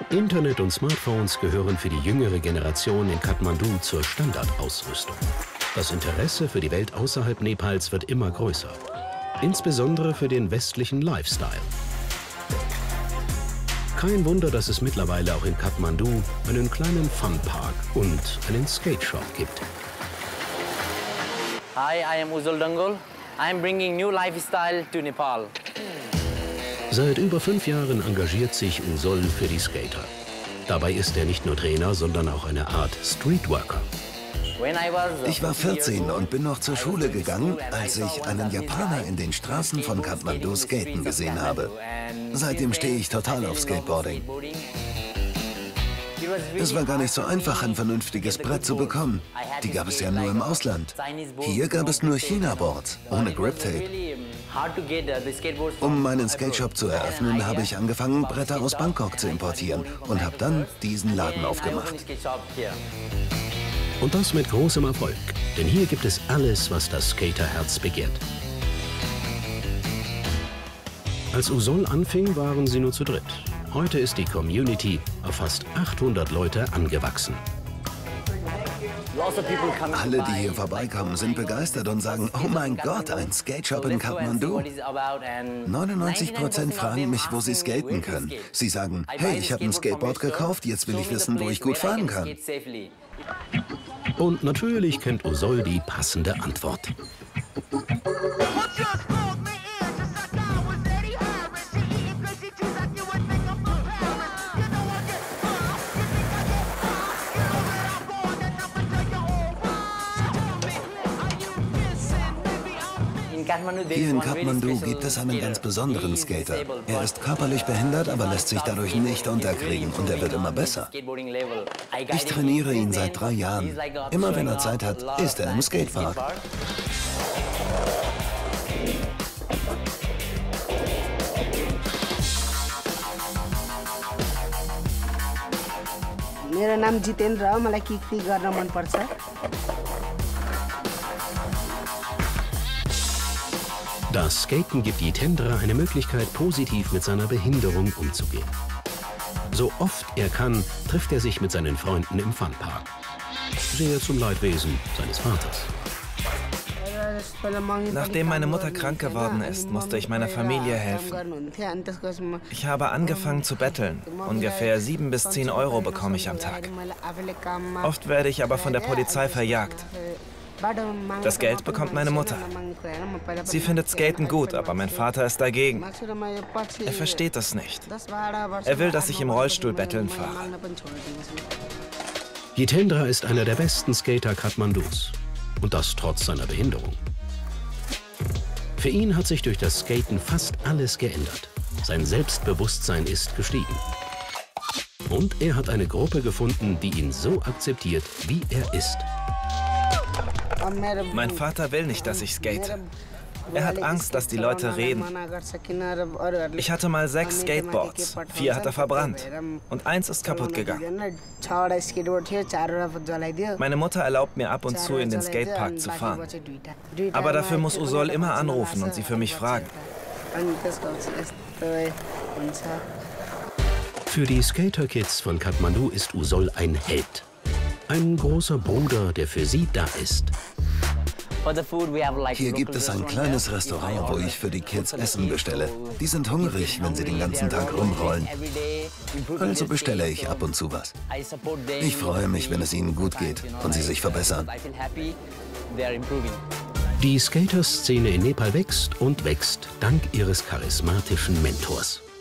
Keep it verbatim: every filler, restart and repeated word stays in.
Internet und Smartphones gehören für die jüngere Generation in Kathmandu zur Standardausrüstung. Das Interesse für die Welt außerhalb Nepals wird immer größer. Insbesondere für den westlichen Lifestyle. Kein Wunder, dass es mittlerweile auch in Kathmandu einen kleinen Funpark und einen Skate-Shop gibt. Hi, I am Ujjwal Dangal. I am bringing new lifestyle to Nepal. Seit über fünf Jahren engagiert sich Ujjwal für die Skater. Dabei ist er nicht nur Trainer, sondern auch eine Art Streetworker. Ich war vierzehn und bin noch zur Schule gegangen, als ich einen Japaner in den Straßen von Kathmandu skaten gesehen habe. Seitdem stehe ich total auf Skateboarding. Es war gar nicht so einfach, ein vernünftiges Brett zu bekommen. Die gab es ja nur im Ausland. Hier gab es nur China-Boards, ohne Grip-Tape. Um meinen Skate-Shop zu eröffnen, habe ich angefangen, Bretter aus Bangkok zu importieren und habe dann diesen Laden aufgemacht. Und das mit großem Erfolg, denn hier gibt es alles, was das Skaterherz begehrt. Als Ujjwal anfing, waren sie nur zu dritt. Heute ist die Community auf fast achthundert Leute angewachsen. Alle, die hier vorbeikommen, sind begeistert und sagen, oh mein Gott, ein Skate-Shop in Kathmandu. neunundneunzig Prozent fragen mich, wo sie skaten können. Sie sagen, hey, ich habe ein Skateboard gekauft, jetzt will ich wissen, wo ich gut fahren kann. Und natürlich kennt Ujjwal die passende Antwort. Hier in Kathmandu gibt es einen ganz besonderen Skater. Er ist körperlich behindert, aber lässt sich dadurch nicht unterkriegen und er wird immer besser. Ich trainiere ihn seit drei Jahren. Immer wenn er Zeit hat, ist er im Skatepark. Mein Name ist Jitendra, ich kickflip गर्न मन पर्छ. Das Skaten gibt Jitendra eine Möglichkeit, positiv mit seiner Behinderung umzugehen. So oft er kann, trifft er sich mit seinen Freunden im Funpark. Sehr zum Leidwesen seines Vaters. Nachdem meine Mutter krank geworden ist, musste ich meiner Familie helfen. Ich habe angefangen zu betteln. Ungefähr sieben bis zehn Euro bekomme ich am Tag. Oft werde ich aber von der Polizei verjagt. Das Geld bekommt meine Mutter. Sie findet Skaten gut, aber mein Vater ist dagegen. Er versteht das nicht. Er will, dass ich im Rollstuhl betteln fahre. Jitendra ist einer der besten Skater Kathmandus. Und das trotz seiner Behinderung. Für ihn hat sich durch das Skaten fast alles geändert. Sein Selbstbewusstsein ist gestiegen. Und er hat eine Gruppe gefunden, die ihn so akzeptiert, wie er ist. Mein Vater will nicht, dass ich skate. Er hat Angst, dass die Leute reden. Ich hatte mal sechs Skateboards. Vier hat er verbrannt. Und eins ist kaputt gegangen. Meine Mutter erlaubt mir ab und zu, in den Skatepark zu fahren. Aber dafür muss Ujjwal immer anrufen und sie für mich fragen. Für die Skater-Kids von Kathmandu ist Ujjwal ein Held. Ein großer Bruder, der für sie da ist. Hier gibt es ein kleines Restaurant, wo ich für die Kids Essen bestelle. Die sind hungrig, wenn sie den ganzen Tag rumrollen. Also bestelle ich ab und zu was. Ich freue mich, wenn es ihnen gut geht und sie sich verbessern. Die Skater-Szene in Nepal wächst und wächst dank ihres charismatischen Mentors.